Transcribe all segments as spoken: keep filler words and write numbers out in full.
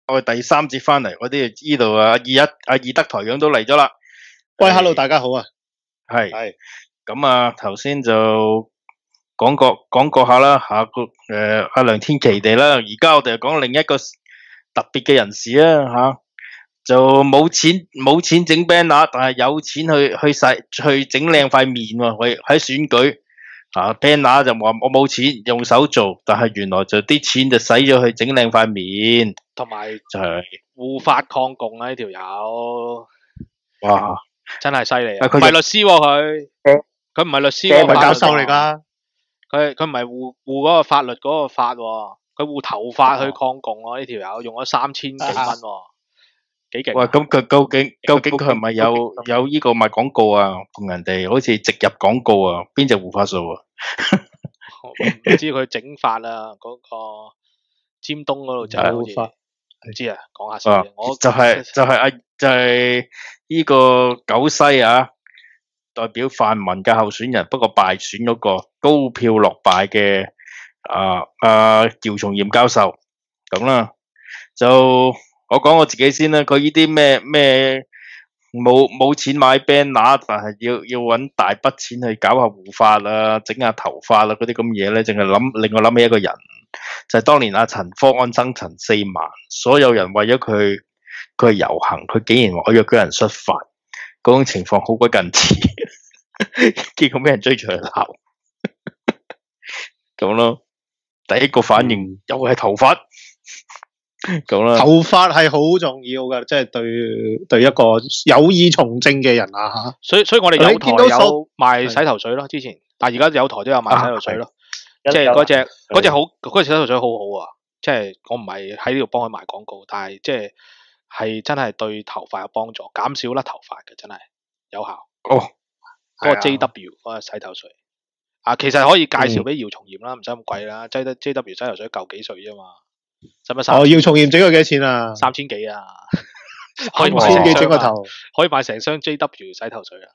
我哋第三節翻嚟，我哋呢度啊，二一阿二德台長都嚟咗啦。 喂，hello，大家好啊。 係係咁啊，頭先就講過講過下啦，下個誒阿梁天琦哋啦。而家我哋就講另一個特別嘅人士啊，吓就冇錢冇錢整 banner，但係有錢去去使去整靚塊面喎。為喺選舉啊 banner 就話我冇錢用手做，但係原來就啲錢就使咗去整靚塊面。 同埋就係護法抗共啊！呢條友， 哇， 真係犀利啊！ 啊佢就唔係律師喎佢，佢唔係律師喎， 佢係教法律喎授嚟㗎。 佢佢唔係護護嗰個法律嗰個法喎，佢護頭髮去抗共喎。呢條友用咗三千幾蚊喎，幾勁喂， 啊！ 咁佢究竟究竟佢係咪有有呢個賣廣告啊？同人哋好似植入廣告啊？邊隻護髮素啊？ 唔知佢整法啊，嗰個尖東嗰度整好似護髮唔知啊，講下先啊啫。我就係就係阿就係呢個九西啊，代表泛民嘅候選人，不過敗選嗰個高票落敗嘅啊啊姚松炎教授咁啦。就我講我自己先啦，佢呢啲咩咩冇冇錢買 banner，但係要要揾大筆錢去搞下護髮啊，整下頭髮啊嗰啲咁嘢咧，淨係諗令我諗起一個人，就係、當年阿陳方安生陳四萬，所有人為咗佢佢去遊行，佢竟然話我約咗人出發，嗰種情況好鬼近似，結果俾人追住去鬧，咁咯。第一個反應又係頭髮。咁啦， 頭髮係好重要㗎，即係對對一個有意從政嘅人啊嚇。 所以所以我哋有台你見到所有賣洗頭水咯，之前，但係而家有台都有賣洗頭水咯，即係有嗰只嗰只好嗰隻洗頭水好好啊！即係我唔係喺呢度幫佢賣廣告，但係即係係真係對頭髮有幫助，減少甩頭髮嘅真係有效。 哦， 嗰個係啊 J W 嗰個洗頭水啊，其實可以介紹俾姚松炎啦，唔使咁貴啦，J J W 洗頭水嚿幾水啫嘛，使乜三哦，要從嚴整佢幾多錢啊？ 三千幾啊？可以三千幾買成箱啊整個頭。 可以買成箱 J W 洗頭水啊！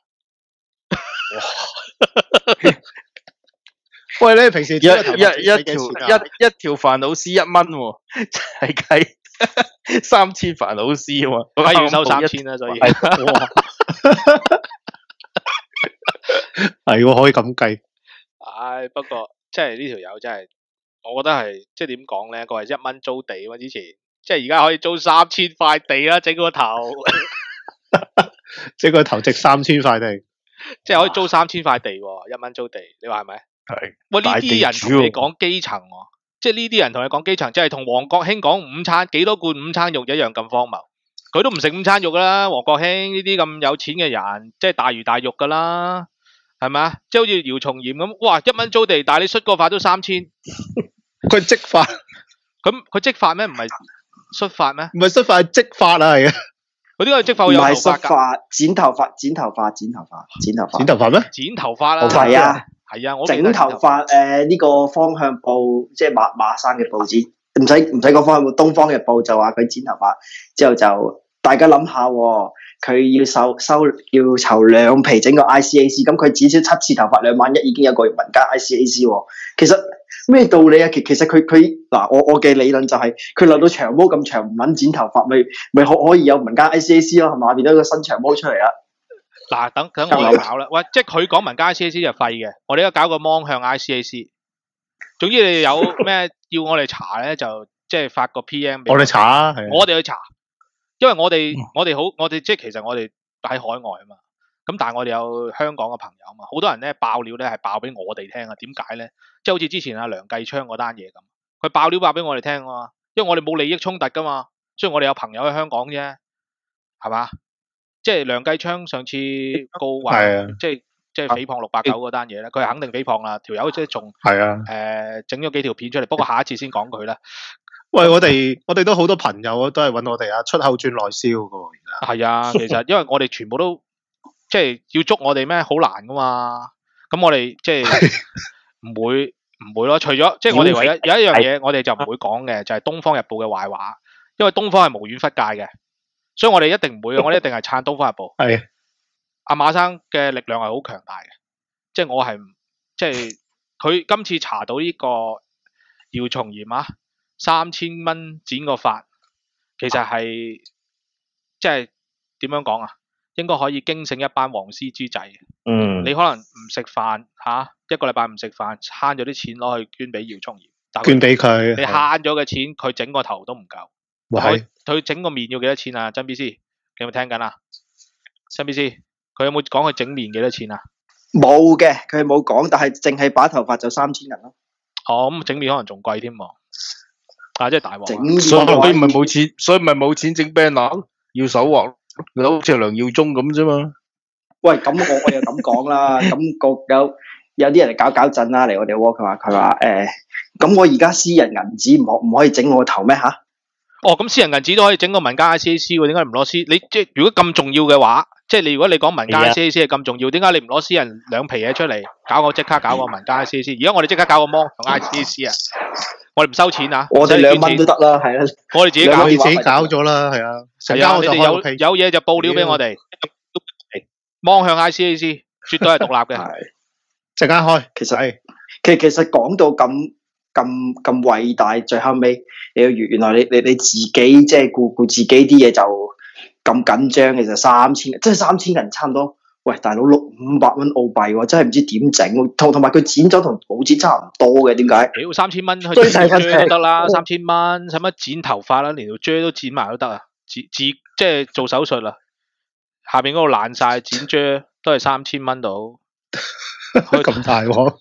喂，你平時一整個頭髮一一整幾條錢啊？ 一一條煩惱絲一蚊喎，係計三千煩惱絲喎， 梗係要收三千啦，所以哇，係喎，可以咁計。 唉，不過即係呢條友真係，我覺得係即係點講咧？佢係一蚊租地嘛，之前即係而家可以租三千塊地啦，整個頭， 即係個頭值三千塊地。 即係可以租三千塊地喎，一蚊租地，你話係咪？ 係喂，呢大啲人地主喎同你講基層喎，即係呢啲人同你講基層，即係同黃國興講午餐幾多罐午餐肉一樣咁荒謬。佢都唔食午餐肉噶啦，黃國興呢啲咁有錢嘅人，即係大魚大肉噶啦，係咪啊？即係好似姚松炎咁，哇，一蚊租地，但係你捽個髮都三千， 佢係織髮， 咁佢織髮咩？唔係捽髮咩？ 唔係恤髮，係織髮啊，係啊。 佢呢個織髮唔會有頭係髮㗎， 梳髮，剪頭髮，剪頭髮，剪頭髮，剪頭髮， 剪頭髮咩？ 剪頭髮啦， 係啊， 係啊，我整頭髮誒呢個方向報，即係馬馬生嘅報紙，唔使唔使講方向報，東方日報就話佢剪頭髮，之後就大家諗下喎，佢要收收要籌兩皮整個 I C A C，咁佢至少七次頭髮兩萬一已經有個民間 I C A C 喎，其實咩道理啊？其其實佢佢嗱我我嘅理論就係佢留到長毛咁長唔撚剪頭髮，咪咪可可以有民間 I C A C 咯，係嘛？變咗個新長毛出嚟啦。 嗱，等等我搞啦，喂，即係佢講民間 I C A C 就廢嘅，我哋而家搞個芒向 I C A C。總之你有咩要我哋查咧，就即係發個 P M 俾我哋查啊，係啊。 我哋去查，因為我哋我哋好，我哋即係其實我哋喺海外啊嘛，咁但係我哋有香港嘅朋友啊嘛，好多人咧爆料咧係爆俾我哋聽啊，點解咧？即係好似之前阿梁繼昌嗰單嘢咁，佢爆料爆俾我哋聽啊嘛，因為我哋冇利益衝突噶嘛，雖然我哋有朋友喺香港啫，係嘛？即係梁繼昌上次告話，即係即係誹謗六八九嗰單嘢咧，佢係肯定誹謗啦，條友即係仲係啊， 誒整咗幾條片出嚟，不過下一次先講佢啦。 喂，我哋我哋都好多朋友都係揾我哋啊，出口轉內銷噶喎，而家。 係啊，其實因為我哋全部都即係要捉我哋咩，好難噶嘛。咁我哋即係唔會唔會咯，除咗即係我哋唯一有一樣嘢，我哋就唔會講嘅，就係《東方日報》嘅壞話，因為東方係無遠弗屆嘅。所以我哋一定唔會嘅，我哋一定係撐《東方日報》。 係。 阿馬生嘅力量係好強大嘅，即係我係即係佢今次查到呢個姚松炎啊，三千蚊剪個髮， 其實係即係點樣講啊？應該可以驚醒一班黃絲豬仔。 嗯， 你可能唔食飯嚇，一個禮拜唔食飯，慳咗啲錢攞去捐俾姚聰賢。但佢捐俾佢。 你慳咗嘅錢，佢整個頭都唔夠。 係佢佢整個面要幾多錢啊？曾 B C，你有冇聽緊啊？曾 B C，佢有冇講佢整面幾多錢啊？ 冇嘅，佢冇講，但係淨係擺頭髮就三千銀咯。 哦，咁整面可能仲貴添喎。啊，即係大鑊啊。 整面所以咪冇錢，所以咪冇錢整 banner，要手畫，你好似梁耀忠咁啫嘛。 喂，咁我我又咁講啦，咁個有有啲人嚟搞搞震啦，嚟我哋窩，佢話佢話誒，咁我而家私人銀紙唔可唔可以整我個頭咩吓？ 哦，咁私人銀紙都可以整個民間 I C A C 喎，點解唔攞私？你即係如果咁重要嘅話，即係你如果你講民間 I C A C 係咁重要，點解你唔攞私人兩皮嘢出嚟搞個即刻搞個民間 I C A C？而家我哋即刻搞個芒同 I C A C 啊！我哋唔收錢啊， 我哋兩蚊都得啦，係啦。 我哋自己搞， 我哋自己搞咗啦，係啊。 係啊，你哋有有嘢就報料俾我哋。芒向 I C A C 絕對係獨立嘅。 係陣間開， 其實係其其實講到咁咁咁偉大，最後尾你原原來你你你自己即係顧顧自己啲嘢就咁緊張，其實三千，即係三千人差唔多。喂，大佬六五百蚊澳幣喎，真係唔知點整喎。同同埋佢剪咗同冇剪差唔多嘅，點解？ 屌三千蚊去剪條啫都得啦，三千蚊使乜剪頭髮啦？連條啫都剪埋都得啊！自自即係做手術啦，下邊嗰度爛晒，剪啫都係三千蚊到。 咁大鑊！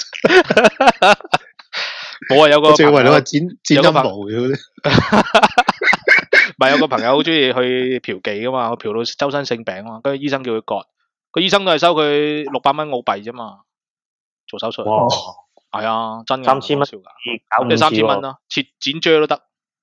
冇啊，有個我仲以為你話剪剪陰有個朋毛嘅嗰啲。 唔係有個朋友好中意去嫖妓噶嘛，佢嫖到周身性病啊嘛，跟住醫生叫佢割，個醫生都係收佢六百蚊澳幣啫嘛，做手術。 哇， 係啊，真嘅。 三千蚊搞笑㗎， 搞即係三千蚊咯。 咯，切剪啫都得。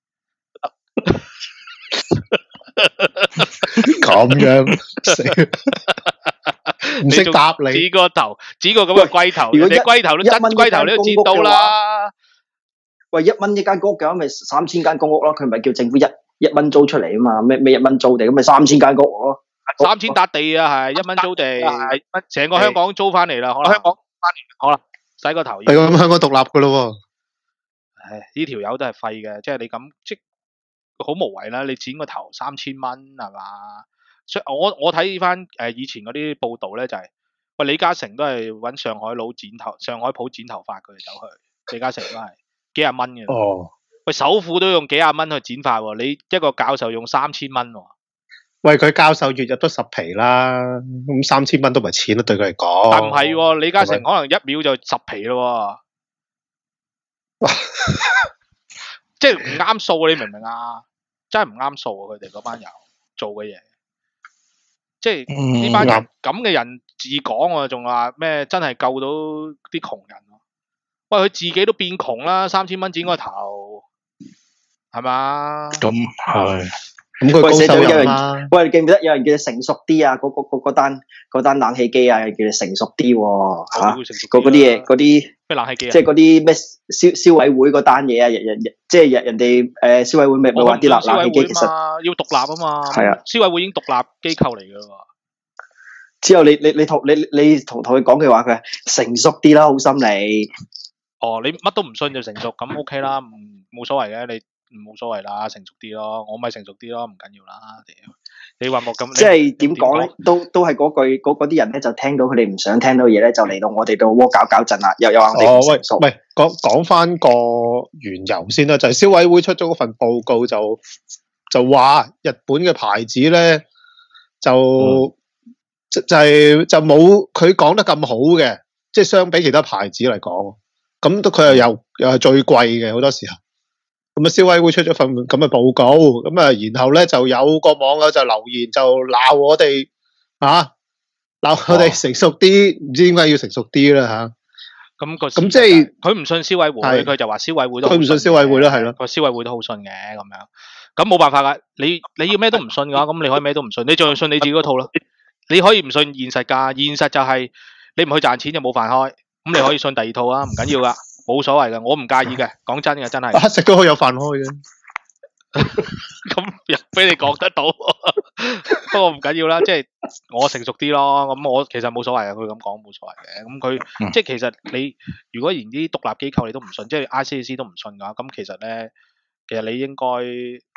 咁樣死唔識答你。 剪個頭，剪個咁嘅龜頭，人如果一哋龜頭都一蚊真龜頭你都剪到啦。 喂，一蚊一間屋嘅話，咪三千間公屋咯。佢咪叫政府一一蚊租出嚟啊嘛？咩咩一蚊租地，咁咪三千間公屋咯。 三千笪地啊，係一蚊租地，成個香港租翻嚟啦，可能香港翻嚟，可能洗個頭。 係咁，香港獨立噶咯喎。 唉，呢條友都係廢嘅，即係你咁即好無謂啦！你剪個頭三千蚊係嘛？所以我我睇翻誒以前嗰啲報道咧，就係、是、喂李嘉誠都係揾上海佬剪頭，上海鋪剪頭髮佢哋走去，李嘉誠都係幾廿蚊嘅。 哦， 喂，首富都用幾廿蚊去剪髮喎，你一個教授用三千蚊喎。 喂，佢教授月入都十皮啦，咁三千蚊都唔係錢啦，對佢嚟講。 但唔係喎，李嘉誠可能一秒就十皮咯喎，即係唔啱數，你明唔明啊？真係唔啱數啊！佢哋嗰班友做嘅嘢，即係呢班人咁嘅人自講喎，仲話咩真係救到啲窮人喎？喂，佢自己都變窮啦，三千蚊剪個頭，係嘛？ 咁係。 咁佢高喂，寫收到有人入啦。 喂，你記唔記得有人叫你成熟啲啊？嗰嗰嗰嗰單嗰單冷氣機啊，叫你成熟啲喎嚇。嗰嗰啲嘢，嗰啲咩冷氣機啊？ 即係嗰啲咩消消委會嗰單嘢啊，人人即係人人哋誒消委會咪咪話啲冷冷氣機其實要獨立啊嘛。 係啊， 消委會已經獨立機構嚟㗎喎。 之後你你你同你你同同佢講嘅話，佢係成熟啲啦，好心你。 哦，你乜都唔信就成熟，咁 OK 啦，唔冇所謂嘅，你冇所謂啦，成熟啲咯，我咪成熟啲咯，唔緊要啦，屌，你話冇咁， 即係點講咧？都都係嗰句，嗰嗰啲人咧就聽到佢哋唔想聽到嘅嘢咧，就嚟到我哋度窩搞搞震啦，又又話我哋哦，喂唔成熟。， 喂，講講翻個緣由先啦，就係消委會出咗嗰份報告就就話日本嘅牌子咧就就就係就冇佢講得咁好嘅，即係相比其他牌子嚟講，咁都佢又又又係最貴嘅好多時候。咁啊，消委會出咗份咁嘅報告，咁啊，然後咧就有個網友就留言就鬧我哋啊，鬧我哋成熟啲，唔知點解要成熟啲啦吓。 咁個咁即係佢唔信消委會， 係佢就話消委會都好佢唔信消委會啦，係咯。 個消委會都好信嘅咁樣，咁冇辦法噶，你你要咩都唔信嘅話，咁你可以咩都唔信，你仲要信你自己嗰套咯。你可以唔信現實㗎，現實就係你唔去賺錢就冇飯開，咁你可以信第二套啊，唔緊要噶，冇所謂嘅，我唔介意嘅，講真嘅真係。 啊，食都可以有飯開嘅。 咁又俾你講得到，不過唔緊要啦，即係我成熟啲咯。咁我其實冇所謂嘅，佢咁講冇所謂嘅。咁佢、 嗯、 即係其實你如果連啲獨立機構你都唔信，即係 I C A C 都唔信嘅話，咁其實咧，其實你應該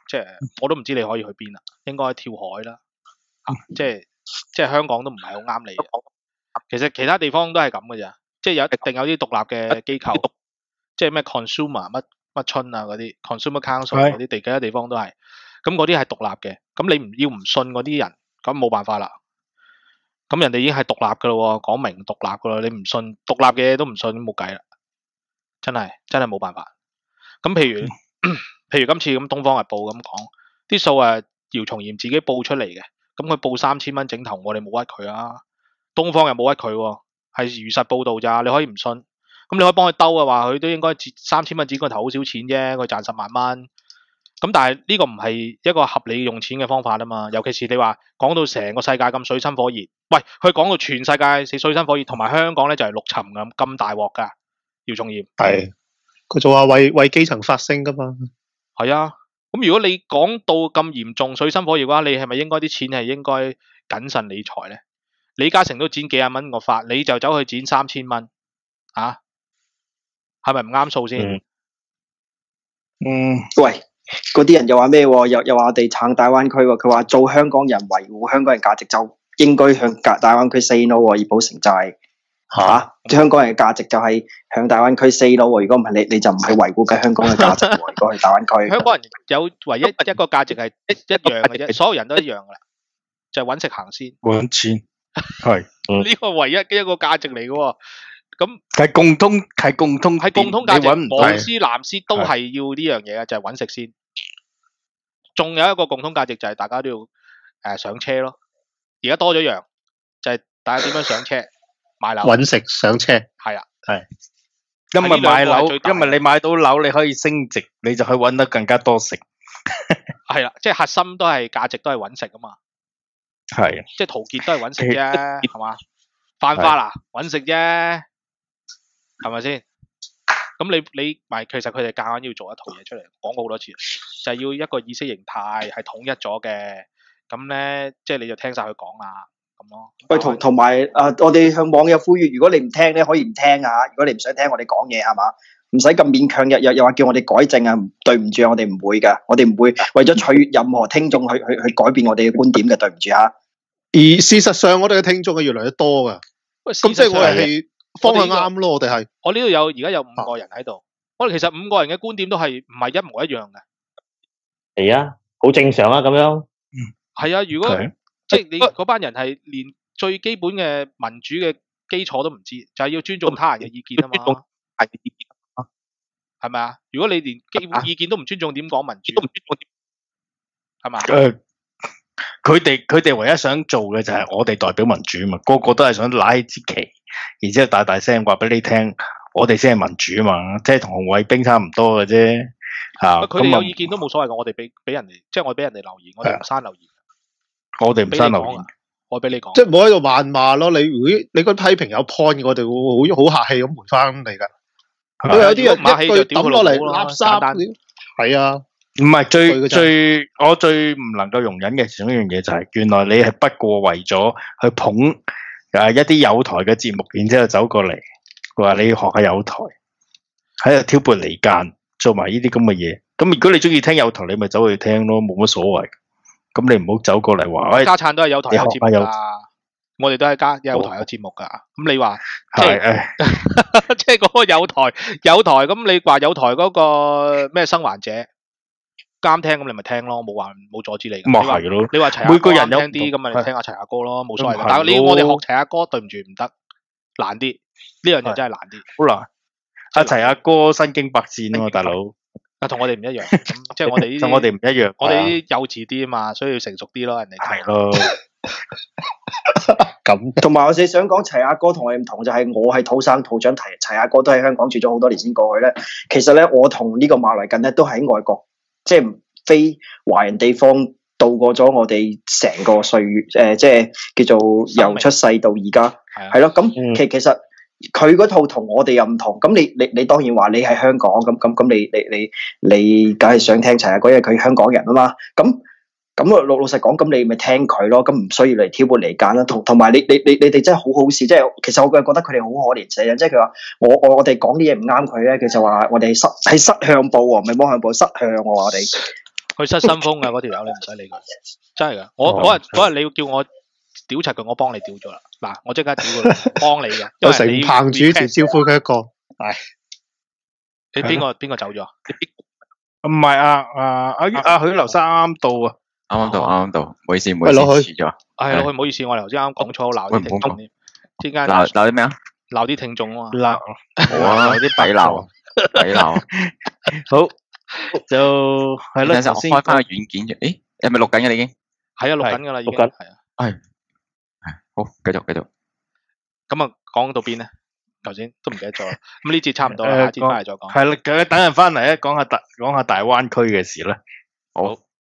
即係我都唔知你可以去邊啦，應該跳海啦，啊，即係即係香港都唔係好啱你嘅。其實其他地方都係咁嘅咋，即係有一定有啲獨立嘅機構，即係咩 consumer 乜乜春啊嗰啲 consumer council 嗰啲地其他地方都係，咁嗰啲係獨立嘅，咁你唔要唔信嗰啲人，咁冇辦法啦。咁人哋已經係獨立噶咯，講明獨立噶啦，你唔信獨立嘅嘢都唔信，冇計啦，真係真係冇辦法。咁譬如譬如今次咁《東方日報》咁講，啲數係姚松炎自己報出嚟嘅，咁佢報三千蚊整頭，我哋冇屈佢啊。東方又冇屈佢喎，係如實報導咋，你可以唔信。咁你可以幫佢兜嘅話，佢都應該三千蚊剪個頭好少錢啫，佢賺十萬蚊。咁但係呢個唔係一個合理用錢嘅方法啊嘛，尤其是你話講到成個世界咁水深火熱，喂，佢講到全世界死水深火熱，同埋香港咧就係陸沉咁咁大鑊㗎，姚松炎。 係，佢就話為為基層發聲㗎嘛。 係啊，咁如果你講到咁嚴重水深火熱嘅話，你係咪應該啲錢係應該謹慎理財咧？李嘉誠都剪幾廿蚊個發，你就走去剪三千蚊，啊，係咪唔啱數先？ 嗯，嗯喂，嗰啲人又話咩喎？又又話我哋撐大灣區喎。佢話做香港人維護香港人價值就應該向大大灣區 say no 喎，以保成債。嚇！香港人嘅價值就係向大灣區 say no 喎。如果唔係你你就唔係維護緊香港嘅價值喎。如果去大灣區， 香港人有唯一一個價值係一一樣嘅啫，所有人都一樣噶啦，就係揾食行先。 揾錢係， 呢個唯一嘅一個價值嚟嘅喎。咁係共通係共通係共通價值， 你揾唔到黃絲藍絲都係要呢樣嘢嘅，就係揾食先。仲有一個共通價值就係大家都要誒上車咯。而家多咗樣，就係大家點樣上車買樓。 揾食上車。 係啊， 係。因為買樓，因為你買到樓，你可以升值，你就可以揾得更加多食。 係啦，即係核心都係價值都係揾食啊嘛。 係。 即係陶傑都係揾食啫，係嘛？犯法啦，揾食啫，係咪先？咁你你咪其實佢哋夾硬要做一套嘢出嚟，講過好多次，就係、是、要一個意識形態係統一咗嘅。咁咧，即係你就聽晒佢講啊，咁咯。 喂，同同埋啊，我哋向網友呼籲，如果你唔聽咧，可以唔聽啊。如果你唔想聽我哋講嘢，係嘛？唔使咁勉強，又又又話叫我哋改正啊！對唔住啊，我哋唔會㗎，我哋唔會為咗取悅任何聽眾去去去改變我哋嘅觀點嘅，對唔住嚇。 而事實上，我哋嘅聽眾係越嚟越多㗎。咁即係我哋係方向啱咯，我哋係。 我呢度有而家有五個人喺度，我哋其實五個人嘅觀點都係唔係一模一樣嘅。 係啊，好正常啊，咁樣。 嗯，係啊，如果即係你嗰班人係連最基本嘅民主嘅基礎都唔知，就係要尊重他人嘅意見啊嘛。係意見啊，係咪啊？如果你連基本意見都唔尊重，點講民主？都唔尊重點？係嘛？ 誒。佢哋佢哋唯一想做嘅就係我哋代表民主啊嘛，個個都係想拉起支旗，然之後大大聲話俾你聽，我哋先係民主啊嘛，即係同紅衛兵差唔多嘅啫嚇。 佢哋有意見都冇所謂嘅，我哋俾俾人哋，即係我哋俾人哋留言，我哋唔刪留言。 我哋唔刪留言， 我俾你講。 即係唔好喺度謾罵咯。你如果你嗰批評有 point，我哋會好好客氣咁回翻嚟㗎。佢有啲人一句抌落嚟垃圾，係啊。 唔係最最我最唔能夠容忍嘅其中一樣嘢就係，原來你係不過為咗去捧誒一啲有台嘅節目，然之後走過嚟話你要學下有台，喺度挑撥離間，做埋呢啲咁嘅嘢。咁如果你中意聽有台，你咪走去聽咯，冇乜所謂。咁你唔好走過嚟話，喂， 家燦都係有台有節目㗎，我哋都係家有台有節目㗎。咁你話即係即係嗰個有台有台，咁你話有台嗰個咩生還者？啱聽咁你咪聽咯，冇話冇阻止你。 咁啊係咯， 你話齊阿哥啱聽啲，咁咪聽下齊阿哥咯，冇所謂。但係你我哋學齊阿哥，對唔住唔得，難啲。呢樣嘢真係難啲。 好難。阿齊阿哥身經百戰啊嘛，大佬。 啊，同我哋唔一樣，即係我哋呢啲。 我哋唔一樣。 我哋啲幼稚啲啊嘛，所以要成熟啲咯，人哋。 係咯。 咁。 同埋我哋想講齊阿哥同我哋唔同，就係我係土生土長，齊齊阿哥都喺香港住咗好多年先過去咧。其實咧，我同呢個馬來近咧都喺外國。即係非華人地方度過咗我哋成個歲月，誒、呃，即係叫做由出世到而家，係咯。咁其其實佢嗰套同我哋又唔同。咁你你你當然話你係香港，咁咁咁你你你你梗係想聽齊阿哥，因為佢香港人啊嘛。咁咁老老實講，咁你咪聽佢咯。咁唔需要嚟挑撥離間啦。同同埋你你你你哋真係好好笑，即係其實我覺得佢哋好可憐死人。即係佢話我我我哋講啲嘢唔啱佢咧，佢就話我哋失係失向報喎，唔係摸向報，失向喎我哋。 佢失心風啊！嗰條友你唔使理佢，真係噶。我哦嗰日嗰日你要叫我屌柒佢，我幫你屌咗啦。嗱，我即刻屌佢，幫你嘅。因有成為你棚主持 request 招呼佢一個， 你邊個邊個走咗？ 唔係啊啊阿阿許留山啱啱到啊， 啱啱到，啱啱到，唔好意思，唔好意思， 喂攞去遲咗。 係咯，唔好意思，我哋頭先啱啱講錯，鬧啲聽眾添。之間鬧鬧啲咩啊？ 鬧啲聽眾啊嘛。 嗱好啊， 有啲抵鬧，抵鬧。 好就係啦， 等陣我頭先開翻個軟件啫。誒，係咪錄緊嘅你已經？ 係啊，錄緊噶啦，已經錄緊係啊。 係係好，繼續繼續。 咁啊，講到邊咧？頭先都唔記得咗啦。咁呢節差唔多啦， 誒下節翻嚟再講。 係啦，等陣翻嚟咧，講下大講下大灣區嘅事啦。 好。